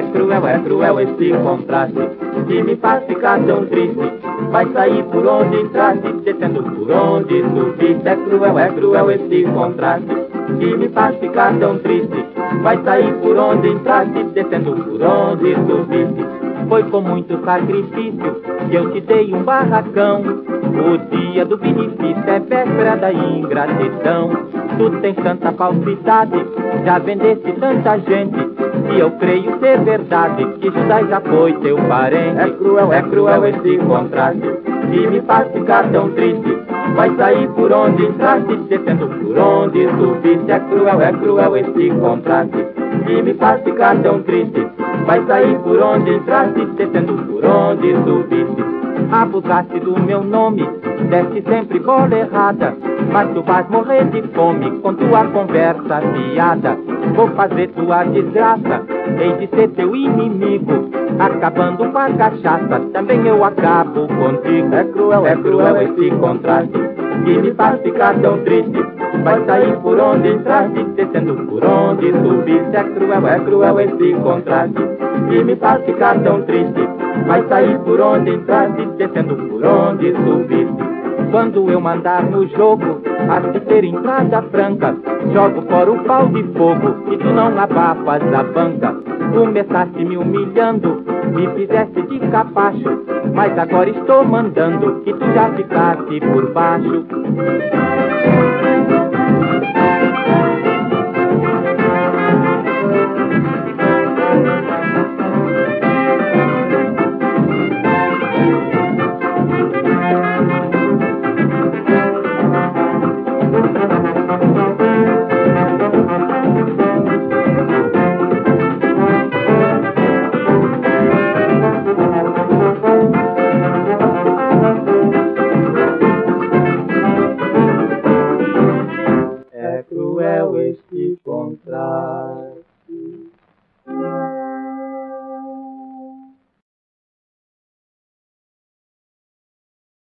cruel esse contraste que me faz ficar tão triste. Vai sair por onde entraste, descendo por onde subiste. É cruel esse contraste que me faz ficar tão triste. Vai sair por onde entraste, descendo por onde subiste. Foi com muito sacrifício que eu te dei um barracão. O dia do benefício é véspera da ingratidão. Tu tens tanta falsidade, já vendeste tanta gente, e eu creio ser verdade que Judas já foi teu parente. É cruel esse contraste que me faz ficar tão triste. Vai sair por onde entraste, descendo por onde subiste. É cruel esse contraste que me faz ficar tão triste. Vai sair por onde entraste, descendo por onde subiste. Abusaste do meu nome, deste sempre bola errada, mas tu vais morrer de fome com tua conversa fiada. Vou fazer tua desgraça, hei de ser teu inimigo, acabando com a cachaça, também eu acabo contigo. É cruel esse contraste que me faz ficar tão triste. Vai sair por onde entraste, descendo por onde subiste. É cruel esse contraste que me faz ficar tão triste. Vai sair por onde entraste, descendo por onde subiste. Quando eu mandar no jogo, has de ter entrada franca. Jogo fora o pau de fogo e tu não abafas a banca. Começaste me humilhando, me fizeste de capacho, mas agora estou mandando que tu já ficaste por baixo. Cruel este contraste.